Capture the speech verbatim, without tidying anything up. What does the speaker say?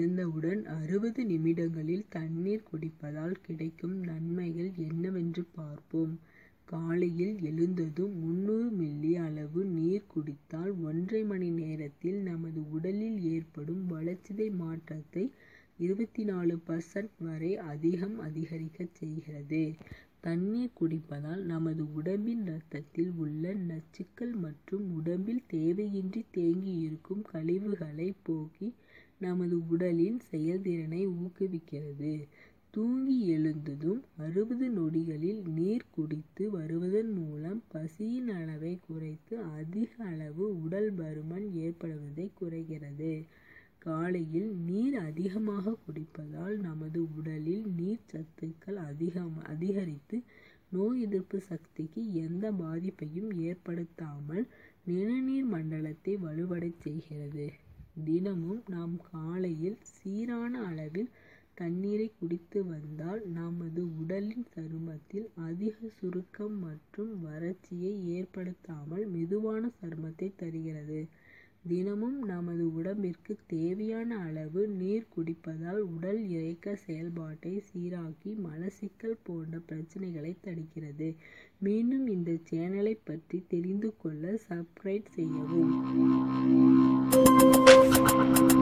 எழுந்தவுடன் அறுபது நிமிடங்களில் தண்ணீர் குடிப்பதால் கிடைக்கும் நன்மைகள் என்னவென்று பார்ப்போம். காலையில் எழுந்ததும் முந்நூறு மில்லி அளவு நீர் குடித்தால் ஒன்றரை மணி நேரத்தில் நமது உடலில் ஏற்படும் வளர்சிதை மாற்றத்தை இருபத்தி நாலு பர்சன்ட் வரை அதிகம் அதிகரிக்க செய்கிறது. தண்ணீர் குடிப்பதால் நமது உடம்பின் இரத்தத்தில் உள்ள நச்சுக்கள் மற்றும் உடம்பில் தேவையின்றி தேங்கியிருக்கும் கழிவுகளை போக்கி நமது உடலின் செயல்திறனை ஊக்குவிக்கிறது. தூங்கி எழுந்ததும் அறுபது நொடிகளில் நீர் குடித்து வருவதன் மூலம் பசியின் அளவை குறைத்து அதிக அளவு உடல் பருமன் ஏற்படுவதை குறைகிறது. காலையில் நீர் அதிகமாக குடிப்பதால் நமது உடலில் நீர் சத்துக்கள் அதிகம் அதிகரித்து நோய் எதிர்ப்பு சக்திக்கு எந்த பாதிப்பையும் ஏற்படுத்தாமல் நிணநீர் மண்டலத்தை வலுவடை செய்கிறது. தினமும் நாம் காலையில் சீரான அளவில் தண்ணீரை குடித்து வந்தால் நமது உடலின் சருமத்தில் அதிக சுருக்கம் மற்றும் வறட்சியை ஏற்படுத்தாமல் மெதுவான சருமத்தை தருகிறது. தினமும் நமது உடம்பிற்கு தேவையான அளவு நீர் குடிப்பதால் உடல் இயக்க செயல்பாட்டை சீராக்கி மலச்சிக்கல் போன்ற பிரச்சனைகளை தடுக்கிறது. மீண்டும் இந்த சேனலை பற்றி தெரிந்து கொள்ள சப்ஸ்கிரைப் செய்யவும்.